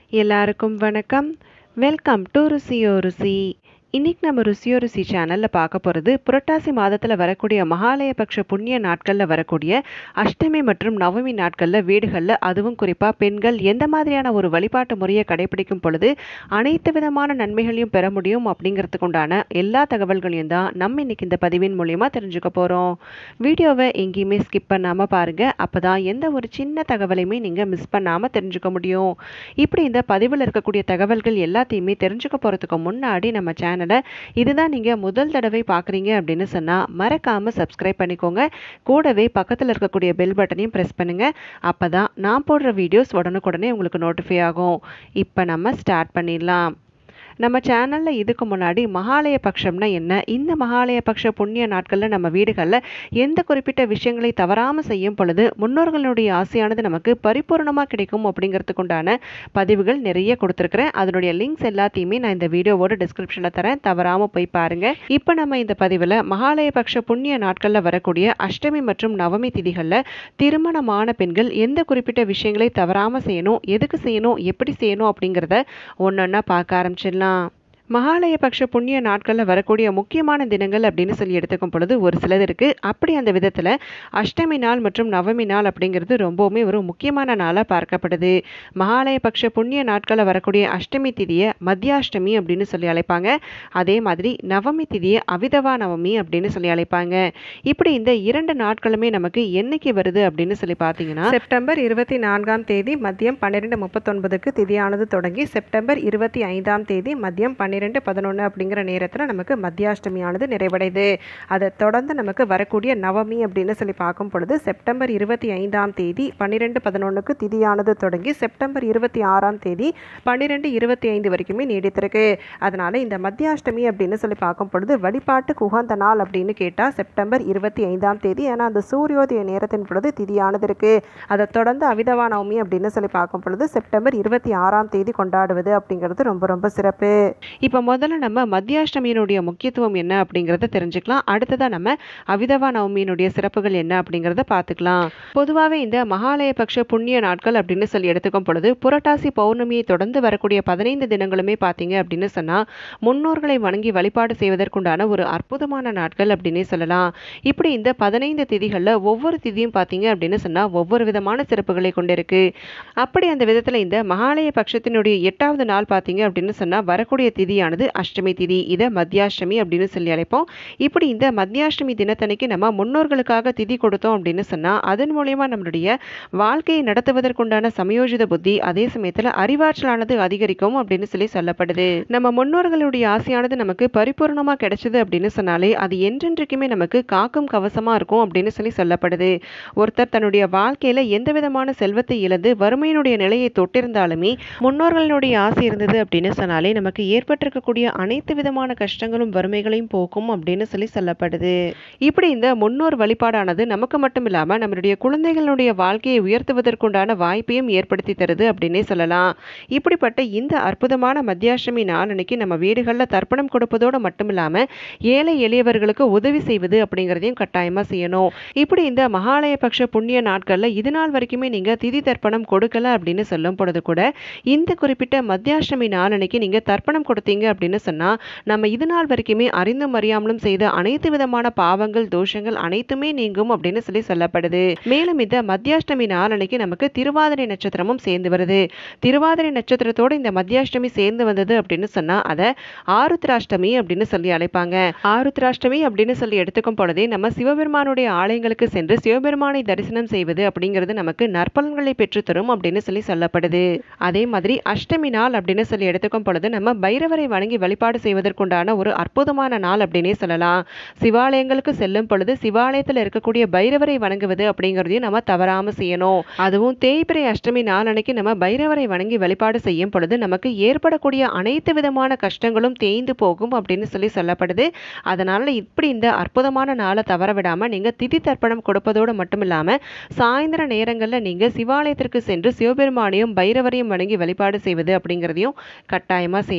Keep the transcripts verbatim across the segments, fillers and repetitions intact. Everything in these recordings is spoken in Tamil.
எல்லாருக்கும் வணக்கம். வெல்கம் டு ருசியோ ருசி. இன்னைக்கு நம்ம ருசியோ ருசி சேனல்ல பார்க்க போறது புரட்டாசி மாதத்துல வரக்கூடிய மகாலய பட்ச புண்ணிய நாட்கள்ல வரக்கூடிய அஷ்டமி மற்றும் நவமி நாட்கள்ல வீடுகள்ல, அதுவும் குறிப்பா பெண்கள் எந்த மாதிரியான ஒரு வழிபாட்டு முறையை கடைபிடிக்கும் பொழுது அனைத்து விதமான நன்மைகளையும் பெற முடியும் அப்படிங்கிறதுக்கு உண்டான எல்லா தகவல்களையும் தான் நம்ம இன்னைக்கு இந்த பதிவின் மூலியமா தெரிஞ்சுக்க போறோம். வீடியோவை எங்கேயுமே ஸ்கிப் பண்ணாம பாருங்க. அப்பதான் எந்த ஒரு சின்ன தகவலையுமே நீங்க மிஸ் பண்ணாம தெரிஞ்சுக்க முடியும். இப்படி இந்த பதிவில் இருக்கக்கூடிய தகவல்கள் எல்லாத்தையுமே தெரிஞ்சுக்க போறதுக்கு முன்னாடி நம்ம சேனலை இதுதான் நீங்க முதல் தடவை பார்க்குறீங்க அப்படின்னு சொன்னா மறக்காம சப்ஸ்கிரைப் பண்ணிக்கோங்க. கூடவே பக்கத்தில் இருக்கக்கூடிய பெல் பட்டனையும் ப்ரெஸ் பண்ணுங்க. அப்பதான் நான் போடுற வீடியோஸ் உடனுக்குடனே உங்களுக்கு நோட்டிஃபை ஆகும். இப்போ நம்ம ஸ்டார்ட் பண்ணிடலாம். நம்ம சேனலில் இதுக்கு முன்னாடி மகாலய பட்சம்னா என்ன, இந்த மகாலய பட்ச புண்ணிய நாட்களில் நம்ம வீடுகளில் எந்த குறிப்பிட்ட விஷயங்களை தவறாமல் செய்யும் பொழுது முன்னோர்களுடைய ஆசையானது நமக்கு பரிபூர்ணமாக கிடைக்கும் அப்படிங்கிறதுக்கு உண்டான பதிவுகள் நிறைய கொடுத்துருக்குறேன். அதனுடைய லிங்க்ஸ் எல்லாத்தையுமே நான் இந்த வீடியோவோட டிஸ்கிரிப்ஷனில் தரேன், தவறாமல் போய் பாருங்கள். இப்போ நம்ம இந்த பதிவில் மகாலய பட்ச புண்ணிய நாட்களில் வரக்கூடிய அஷ்டமி மற்றும் நவமி திதிகளில் திருமணமான பெண்கள் எந்த குறிப்பிட்ட விஷயங்களை தவறாமல் செய்யணும், எதுக்கு செய்யணும், எப்படி செய்யணும் அப்படிங்கிறத ஒன்றொன்னா பார்க்க ஆரம்பிச்சிடலாம். மகாலய பட்ச புண்ணிய நாட்களில் வரக்கூடிய முக்கியமான தினங்கள் அப்படின்னு சொல்லி எடுத்துக்கும் பொழுது ஒரு சிலது இருக்குது. அப்படி அந்த விதத்தில் அஷ்டமி நாள் மற்றும் நவமி நாள் அப்படிங்கிறது ரொம்பவுமே ஒரு முக்கியமான நாளாக பார்க்கப்படுது. மகாலய பட்ச புண்ணிய நாட்களில் வரக்கூடிய அஷ்டமி திதியை மத்தியாஷ்டமி அப்படின்னு சொல்லி அழைப்பாங்க. அதே மாதிரி நவமி திதியை அவிதவா நவமி அப்படின்னு சொல்லி அழைப்பாங்க. இப்படி இந்த இரண்டு நாட்களுமே நமக்கு என்னைக்கு வருது அப்படின்னு சொல்லி பார்த்தீங்கன்னா, செப்டம்பர் இருபத்தி நான்காம் தேதி மதியம் பன்னிரெண்டு முப்பத்தொன்பதுக்கு திதியானது தொடங்கி செப்டம்பர் இருபத்தி ஐந்தாம் தேதி மதியம் பன்னிரெண்டு ரெண்டு பதினொன்று அப்படிங்கிற நேரத்தில் நமக்கு மத்தியாஷ்டமியானது நிறைவடையுது. அதை தொடர்ந்து நமக்கு வரக்கூடிய நவமி அப்படின்னு சொல்லி பார்க்கும் பொழுது செப்டம்பர் இருபத்தி ஐந்தாம் தேதி பன்னிரெண்டு பதினொன்றுக்கு திதியானது தொடங்கி செப்டம்பர் இருபத்தி ஆறாம் தேதி பன்னிரெண்டு இருபத்தி ஐந்து வரைக்குமே நீடித்திருக்கு. அதனால் இந்த மத்தியாஷ்டமி அப்படின்னு சொல்லி பார்க்கும் பொழுது வழிபாட்டுக்கு உகந்த நாள் அப்படின்னு கேட்டால் செப்டம்பர் இருபத்தி ஐந்தாம் தேதி, ஏன்னா அந்த சூரியோதய நேரத்தின் பொழுது திதியானது இருக்குது. அதை தொடர்ந்து அவிதவா நவமி அப்படின்னு சொல்லி பார்க்கும் பொழுது செப்டம்பர் இருபத்தி ஆறாம் தேதி கொண்டாடுவது அப்படிங்கிறது ரொம்ப ரொம்ப சிறப்பு. இப்போ முதல்ல நம்ம மத்தியாஷ்டமியினுடைய முக்கியத்துவம் என்ன அப்படிங்கிறத தெரிஞ்சுக்கலாம். அடுத்ததாக நம்ம அவிதவா நவமியினுடைய சிறப்புகள் என்ன அப்படிங்கிறத பார்த்துக்கலாம். பொதுவாகவே இந்த மகாலய பட்ச புண்ணிய நாட்கள் அப்படின்னு சொல்லி எடுத்துக்கும் பொழுது புரட்டாசி பௌர்ணமியை தொடர்ந்து வரக்கூடிய பதினைந்து தினங்களுமே பார்த்தீங்க அப்படின்னு சொன்னால் முன்னோர்களை வணங்கி வழிபாடு செய்வதற்குண்டான ஒரு அற்புதமான நாட்கள் அப்படின்னே சொல்லலாம். இப்படி இந்த பதினைந்து திதிகளில் ஒவ்வொரு திதியும் பார்த்தீங்க அப்படின்னு சொன்னால் ஒவ்வொரு விதமான சிறப்புகளை கொண்டிருக்கு. அப்படி அந்த விதத்தில் இந்த மகாலய பட்சத்தினுடைய எட்டாவது நாள் பார்த்தீங்க அப்படின்னு சொன்னால் வரக்கூடிய திதியானது அஷ்டமி திதி. இதை மத்தியாஷ்டமி அப்படின்னு சொல்லி அழைப்போம். இப்படி இந்த மத்தியாஷ்டமி தினத்தன்னைக்கு நம்ம முன்னோர்களுக்காக திதி கொடுத்தோம் அப்படின்னு சொன்னா அதன் மூலமா நம்மளுடைய வாழ்க்கையை நடத்துவதற்குண்டான சமயோஜித புத்தி, அதே சமயத்துல அறிவாற்றலானது அதிகரிக்கும் அப்படின்னு சொல்லி சொல்லப்படுது. நம்ம முன்னோர்களுடைய ஆசையானது நமக்கு பரிபூர்ணமா கிடைச்சது அப்படின்னு சொன்னாலே அது என்றென்றைக்குமே நமக்கு காக்கும் கவசமா இருக்கும் அப்படின்னு சொல்லி சொல்லப்படுது. ஒருத்தர் தன்னுடைய வாழ்க்கையில எந்த விதமான செல்வத்தை இழந்து வறுமையினுடைய நிலையை தொட்டிருந்தாலுமே முன்னோர்களுடைய ஆசை இருந்தது அப்படின்னு சொன்னாலே நமக்கு ஏற்பட்டிருக்கக்கூடிய அனைத்து விதமான கஷ்டங்களும் வறுமைகளையும் போக்கும் அப்படின்னு சொல்லி சொல்லப்படுது. இப்படி இந்த முன்னோர் வழிபாடானது நமக்கு மட்டும் இல்லாம நம்மளுடைய குழந்தைகளுடைய வாழ்க்கையை உயர்த்துவதற்குண்டான வாய்ப்பையும் ஏற்படுத்தி தருது அப்படின்னே சொல்லலாம். இப்படிப்பட்ட இந்த அற்புதமான மத்தியாஷ்டமி நாள் அன்னைக்கு நம்ம வீடுகளில் தர்ப்பணம் கொடுப்பதோடு மட்டும் இல்லாம ஏழை எளியவர்களுக்கு உதவி செய்வது அப்படிங்கிறதையும் கட்டாயமா செய்யணும். இப்படி இந்த மகாலய பட்ச புண்ணிய நாட்கள்ல இது நாள் வரைக்குமே நீங்க திதி தர்ப்பணம் கொடுக்கல அப்படின்னு சொல்லும் பொழுது கூட இந்த குறிப்பிட்ட மத்தியாஷ்டமி நாள் அன்னைக்கு நீங்க தர்ப்பணம் கொடுத்தீங்க அப்படின்னு சொன்னா நம்ம இது நாள் வரைக்குமே அறிந்தும் அறியாமலும் செய்த அனைத்து விதமான பாவங்கள் தோஷங்கள் அனைத்துமே நீங்கும் அப்படின்னு சொல்லி சொல்லப்படுது. மேலும் இந்த மத்தியாஷ்டமி நாள் அன்னைக்கு நமக்கு திருவாதிரை நட்சத்திரமும் சேர்ந்து வருது. திருவாதிரை நட்சத்திரத்தோடு இந்த மத்தியாஷ்டமி சேர்ந்து வந்தது அப்படின்னு சொன்னா அதை ஆருத்ராஷ்டமி அப்படின்னு சொல்லி அழைப்பாங்க. ஆருத்ராஷ்டமி அப்படின்னு சொல்லி எடுத்துக்கும் பொழுதே நம்ம சிவபெருமானுடைய ஆலயங்களுக்கு சென்று சிவபெருமானை தரிசனம் செய்வது அப்படிங்கிறது நமக்கு நற்பலன்களை பெற்றுத்தரும் அப்படின்னு சொல்லி சொல்லப்படுது. அதே மாதிரி அஷ்டமி நாள் அப்படின்னு சொல்லி எடுத்துக்கும் பொழுது நம்ம பைரவரை வணங்கி வழிபாடு செய்வதற்குண்டான ஒரு அற்புதமான நாள் அப்படின்னே சொல்லலாம். சிவாலயங்களுக்கு செல்லும் பொழுது சிவாலயத்தில் இருக்கக்கூடிய பைரவரை வணங்குவது அப்படிங்கிறதையும் நம்ம தவறாம செய்யணும். அதுவும் தேய்பிறை அஷ்டமி நாள் அன்னைக்கு நம்ம பைரவரை வணங்கி வழிபாடு செய்யும் பொழுது நமக்கு ஏற்படக்கூடிய அனைத்து விதமான கஷ்டங்களும் தேய்ந்து போகும் அப்படின்னு சொல்லி சொல்லப்படுது. அதனால இப்படி இந்த அற்புதமான நாளை தவற விடாம நீங்க திதி தர்ப்பணம் கொடுப்பதோடு மட்டும் இல்லாம சாயந்தர நேரங்கள்ல நீங்க சிவாலயத்திற்கு சென்று சிவபெருமானையும் பைரவரையும் வணங்கி வழிபாடு செய்வது அப்படிங்கிறதையும் கட்டாயமா செய்யணும்.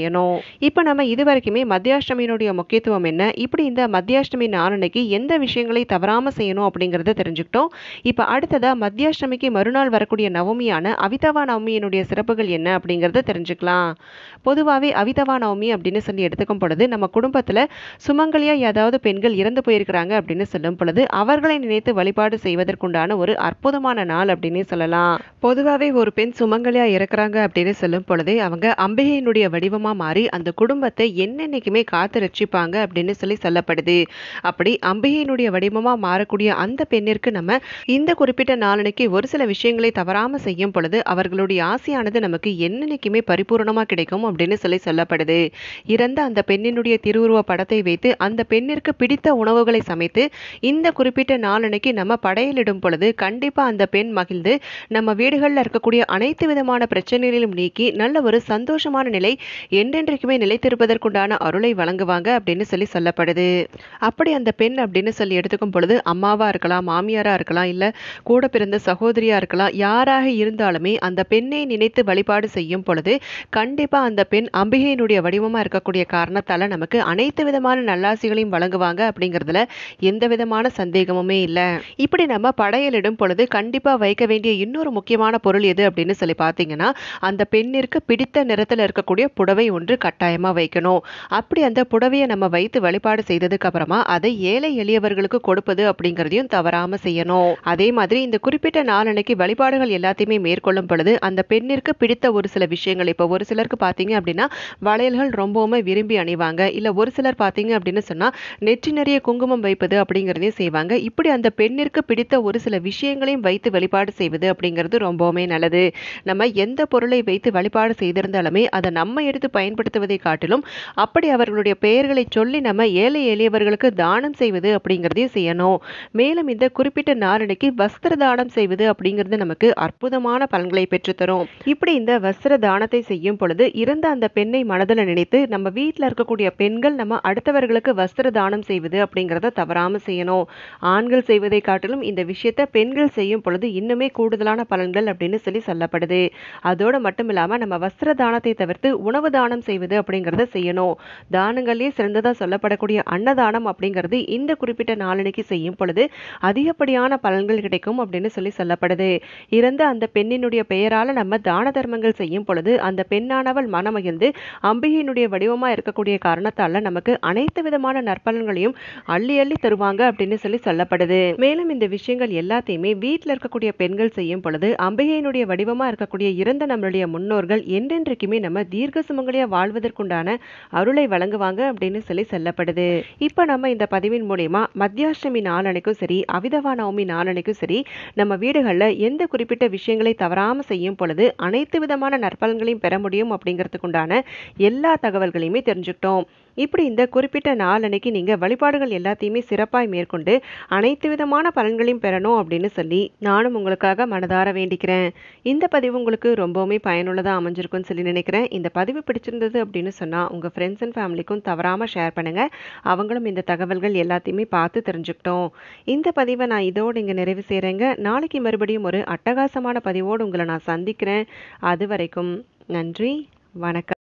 இப்போ நம்ம இதுவரைக்குமே மத்தியாஷ்டமியினுடைய முக்கியத்துவம் என்ன, இப்படி இந்த மத்தியாஷ்டமி நாளன்னைக்கு எந்த விஷயங்களை தவறாம செய்யணும் அப்படிங்கிறத தெரிஞ்சுக்கிட்டோம். இப்போ அடுத்ததா மத்தியாஷ்டமிக்கு மறுநாள் வரக்கூடிய நவமியான அவிதவா நவமியினுடைய சிறப்புகள் என்ன அப்படிங்கிறத தெரிஞ்சுக்கலாம். பொதுவாகவே அவிதவா நவமி அப்படின்னு சொல்லி எடுத்துக்கும் பொழுது நம்ம குடும்பத்தில் சுமங்கலியா ஏதாவது பெண்கள் இறந்து போயிருக்கிறாங்க அப்படின்னு சொல்லும் பொழுது அவர்களை நினைத்து வழிபாடு செய்வதற்குண்டான ஒரு அற்புதமான நாள் அப்படின்னு சொல்லலாம். பொதுவாகவே ஒரு பெண் சுமங்கலியா இறக்குறாங்க அப்படின்னு சொல்லும் பொழுதே அவங்க அம்பிகையினுடைய வடிவமா மாறி அந்த குடும்பத்தை என்னென்னைக்குமே காத்து ரட்சிப்பாங்க அப்படின்னு சொல்லி சொல்லப்படுது. அப்படி அம்பிகையினுடைய வடிவமா மாறக்கூடிய அந்த பெண்ணிற்கு நம்ம இந்த குறிப்பிட்ட நாளனைக்கு ஒரு சில விஷயங்களை தவறாம செய்யும் பொழுது அவர்களுடைய ஆசையானது நமக்கு என்னென்னைக்குமே பரிபூர்ணமா கிடைக்கும் அப்படின்னு சொல்லி சொல்லப்படுது. இறந்த அந்த பெண்ணினுடைய திருவுருவ படத்தை வைத்து அந்த பெண்ணிற்கு பிடித்த உணவுகளை சமைத்து இந்த குறிப்பிட்ட நாளனைக்கு நம்ம படையலிடும் பொழுது கண்டிப்பா அந்த பெண் மகிழ்ந்து நம்ம வீடுகளில் இருக்கக்கூடிய அனைத்து விதமான பிரச்சனைகளிலும் நீக்கி நல்ல ஒரு சந்தோஷமான நிலை என்றென்றைக்குமே நிலைத்திருப்பதற்குண்டான அருளை வழங்குவாங்க அப்படின்னு சொல்லி சொல்லப்படுது. அப்படி அந்த பெண் அப்படின்னு சொல்லி எடுத்துக்கும் பொழுது அம்மாவா இருக்கலாம், மாமியாரா இருக்கலாம், இல்ல கூட பிறந்த சகோதரியா இருக்கலாம், யாராக இருந்தாலுமே அந்த பெண்ணை நினைத்து வழிபாடு செய்யும் பொழுது கண்டிப்பா அந்த பெண் அம்பிகையினுடைய வடிவமா இருக்கக்கூடிய காரணத்தால நமக்கு அனைத்து விதமான நல்லாசிகளையும் வழங்குவாங்க அப்படிங்கிறதுல எந்த விதமான சந்தேகமுமே இல்லை. இப்படி நம்ம படையலிடும் பொழுது கண்டிப்பா வைக்க வேண்டிய இன்னொரு முக்கியமான பொருள் எது அப்படின்னு சொல்லி பார்த்தீங்கன்னா அந்த பெண்ணிற்கு பிடித்த நிறத்தில் இருக்கக்கூடிய புடவை ஒன்று கட்டாயமா வைக்கணும். அப்படி அந்த புடவையை நம்ம வைத்து வழிபாடு செய்ததுக்கு அப்புறமா அதை ஏழை எளியவர்களுக்கு கொடுப்பது அப்படிங்கிறதையும் தவறாம செய்யணும். அதே மாதிரி இந்த குறிப்பிட்ட நாளன்னைக்கு வழிபாடுகள் எல்லாத்தையுமே மேற்கொள்ளும் பொழுது அந்த பெண்ணிற்கு பிடித்த ஒரு சில விஷயங்கள், இப்போ ஒரு சிலருக்கு பார்த்தீங்க அப்படின்னா வளையல்கள் ரொம்பவுமே விரும்பி அணிவாங்க, இல்ல ஒரு சிலர் பார்த்தீங்க அப்படின்னு சொன்னா நெற்றி நிறைய குங்குமம் வைப்பது அப்படிங்கிறதையும் செய்வாங்க. இப்படி அந்த பெண்ணிற்கு பிடித்த ஒரு சில விஷயங்களையும் வைத்து வழிபாடு செய்வது அப்படிங்கிறது ரொம்பவுமே நல்லது. நம்ம எந்த பொருளை வைத்து வழிபாடு செய்திருந்தாலுமே அதை நம்ம எடுத்து பயன்படுத்துவதை காட்டிலும் அப்படி அவர்களுடைய பெயர்களை சொல்லி நம்ம ஏழை எளியவர்களுக்கு தானம் செய்வது அப்படிங்கிறதையும் செய்யணும். மேலும் இந்த குறிப்பிட்ட நாளன்னைக்கு வஸ்திர தானம் செய்வது அப்படிங்கிறது நமக்கு அற்புதமான பலன்களை பெற்றுத்தரும். இப்படி இந்த வஸ்திர தானத்தை செய்யும் பொழுது இறந்த அந்த பெண்ணை மனதில் நினைத்து நம்ம வீட்டில் இருக்கக்கூடிய பெண்கள் நம்ம அடுத்தவர்களுக்கு வஸ்திர தானம் செய்வது அப்படிங்கிறத தவறாம செய்யணும். ஆண்கள் செய்வதை காட்டிலும் இந்த விஷயத்தை பெண்கள் செய்யும் பொழுது இன்னுமே கூடுதலான பலன்கள் அப்படின்னு சொல்லி சொல்லப்படுது. அதோடு மட்டும் இல்லாம நம்ம வஸ்திர தானத்தை தவிர்த்து உணவு தானம் செய்வது அப்படிங்கிறத செய்யணும். தானங்களே சிறந்ததா சொல்லப்படக்கூடிய அன்னதானம் அப்படிங்கிறது இந்த குறிப்பிட்ட நாளன்னைக்கு செய்யும் பொழுது அதிகப்படியான பலன்கள் கிடைக்கும் அப்படின்னு சொல்லி சொல்லப்படுது. இறந்த அந்த பெண்ணினுடைய பெயரால நம்ம தான தர்மங்கள் செய்யும் பொழுது அந்த பெண்ணானவள் மனமகிழ்ந்து அம்பிகையினுடைய வடிவமா இருக்கக்கூடிய காரணத்தால நமக்கு அனைத்து விதமான நற்பலன்களையும் அள்ளி அள்ளி தருவாங்க அப்படின்னு சொல்லி சொல்லப்படுது. மேலும் இந்த விஷயங்கள் எல்லாத்தையுமே வீட்டில் இருக்கக்கூடிய பெண்கள் செய்யும் பொழுது அம்பிகையினுடைய வடிவமா இருக்கக்கூடிய இறந்த நம்மளுடைய முன்னோர்கள் என்றென்றைக்குமே நம்ம தீர்க்க சுமங்கலியா வாழ்வதற்குண்டான அருளை வழங்குவாங்க அப்படின்னு சொல்லி சொல்லப்படுது. இப்போ நம்ம இந்த பதிவின் மூலமா மத்தியாஷ்டமி நாளன்னைக்கும் சரி, அவிதவா நவமி நாளன்னைக்கும் சரி, நம்ம வீடுகளில் எந்த குறிப்பிட்ட விஷயங்களை தவறாம செய்யும் பொழுது அனைத்து விதமான நற்பலன்களையும் பெற முடியும் அப்படிங்கிறதுக்குண்டான எல்லா தகவல்களையுமே தெரிஞ்சுக்கிட்டோம். இப்படி இந்த குறிப்பிட்ட நாளன்னைக்கு நீங்க வழிபாடுகள் எல்லாத்தையுமே சிறப்பாய் மேற்கொண்டு அனைத்து விதமான பலன்களையும் பெறணும் அப்படின்னு சொல்லி நானும் உங்களுக்காக மனதார வேண்டிக்கிறேன். இந்த பதிவு உங்களுக்கு ரொம்பவுமே பயனுள்ளதா அமைஞ்சிருக்கும்னு சொல்லி நினைக்கிறேன். இந்த பதிவு பிடிச்சிருந்தது அப்படின்னு சொன்னா உங்க ஃப்ரெண்ட்ஸ் அண்ட் ஃபேமிலிக்கும் தவறாம ஷேர் பண்ணுங்க. அவங்களும் இந்த தகவல்கள் எல்லாத்தையுமே பார்த்து தெரிஞ்சுக்கிட்டோம். இந்த பதிவை நான் இதோடு இங்க நிறைவு செய்றேங்க. நாளைக்கு மறுபடியும் ஒரு அட்டகாசமான பதிவோடு உங்களை நான் சந்திக்கிறேன். அது வரைக்கும் நன்றி, வணக்கம்.